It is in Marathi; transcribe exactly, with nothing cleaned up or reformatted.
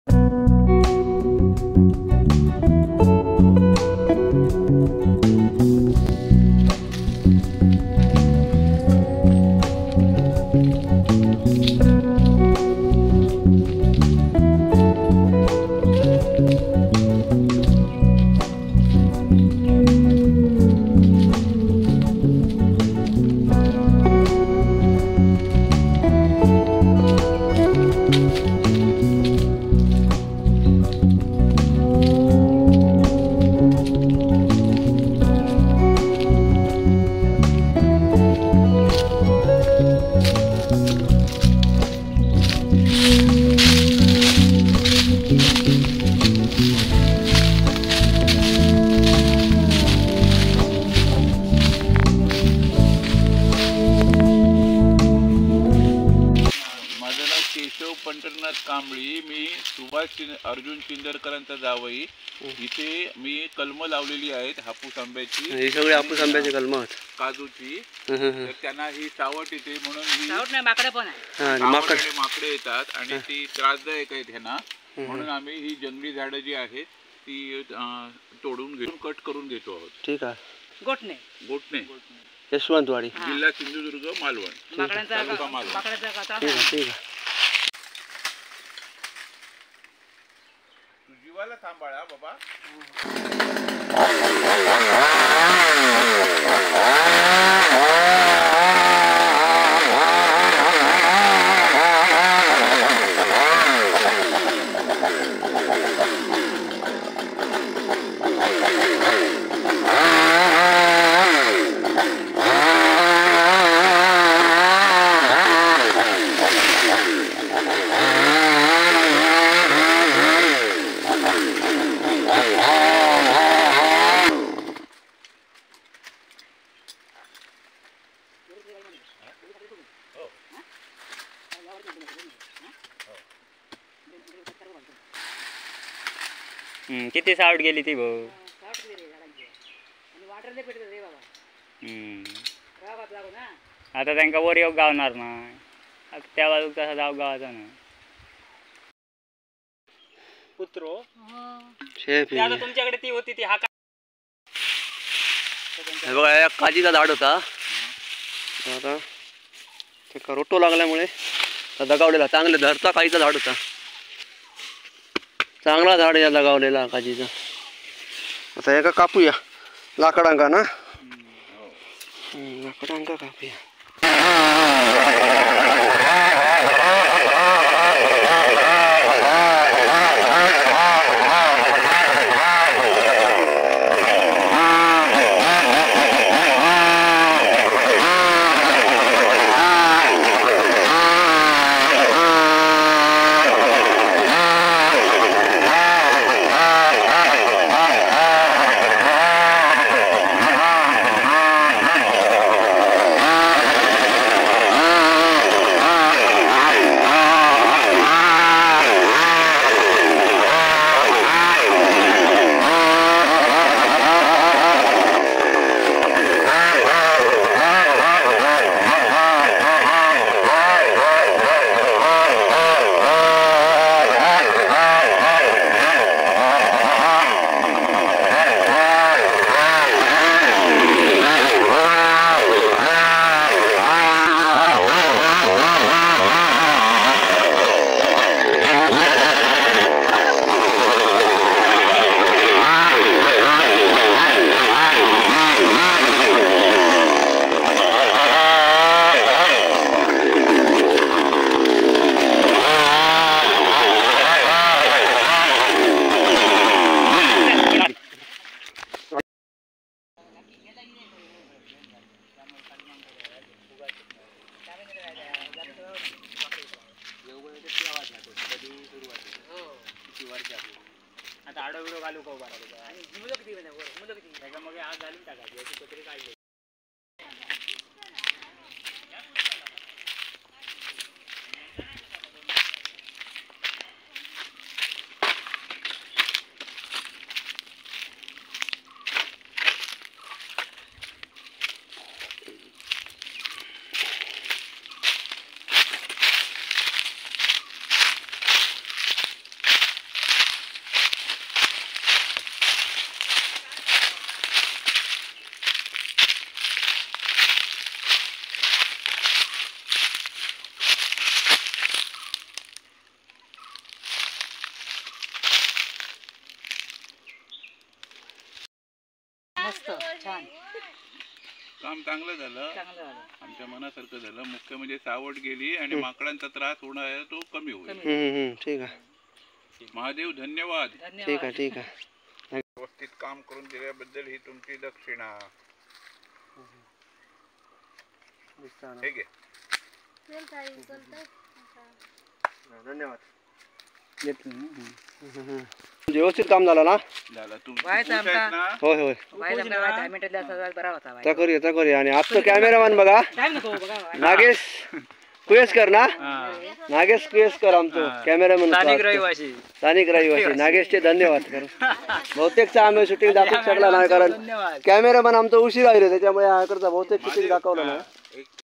कांबळी, मी सुभाष अर्जुन चिंदरकरांचा जावई. इथे मी कलम लावलेली आहेत हापूस आंब्याची. ही सगळी हापूस आंब्याची कलम आहेत, काजूची. तर त्यांना ही सावट येते म्हणून ही सावट नाही, माकडे पण आहे. माकड माकडे येतात आणि ती त्रासदायक आहेत ह्यांना. म्हणून आम्ही ही जंगली झाडं जी आहेत ती तोडून घेऊन कट करून घेतो आहोत. ठीक आहे. गोठणे गोठणे यशवंतवाडी, जिल्हा सिंधुदुर्ग, मालवण. माकडांचा मालवण. माकडाचा काटा. ठीक आहे, ठीक आहे. जीवाला सांभाळा बाबा. किती सावट गेली ती भाऊ. आता त्यांना वर योग गावणार नाही. आता त्या बाजूक तसा जाऊ गावाचा ना पुत्रो. आता तुमच्याकडे ती होती ती हा बघा, या काजीचा झाड होता. आता ते रोटो लागल्यामुळे दगावलेला. चांगले धरता काजीचा झाड होता, चांगला झाड या लगावलेला काजीचा. आता एका कापूया लाकडांका ना, लाकडांका कापूया. आता आडो बिडो घालू का उभा राहिलो मुलं किती मुलं किती त्याच्या मग आग घालून टाकायची याची पत्री काढली. मस्त छान काम चांगलं झालं, चांगलं झालं. आमच्या मनासारखं झालं. मुख्य म्हणजे सावड गेली आणि माकडांचा त्रास होणार आहे तो कमी होईल. हम्म, हम्म, ठीक आहे महादेव धन्यवाद. ठीक आहे ठीक आहे व्यवस्थित काम करून दिल्याबद्दल ही तुमची दक्षिणा. हे घे. धन्यवाद घेतलं ना. हम्म. व्यवस्थित काम झालं ना झालं तुम खुश बायचा आहेत आमचा- ना? होय होय बाहेर आपल्याला दहा मिनिटातल्या असं बरा होता बाहेर. त्या करूया त्या करूया आणि आजचं कॅमेरामॅन बघा टाइम नको बघा बाहेर. नागेश कुयेसकर ना नागेश कुयेसकर आमचं कॅमेरामॅन स्थानिक रहिवासी. स्थानिक रहिवासी नागेशचे धन्यवाद करू बहुतेकचा आम्ही शूटिंग दाखवू शकला नाही कारण कॅमेरामॅन आमचं उशीर आहे रे त्याच्यामुळे हा करता बहुतेक शूटिंग दाखवलं नाही एक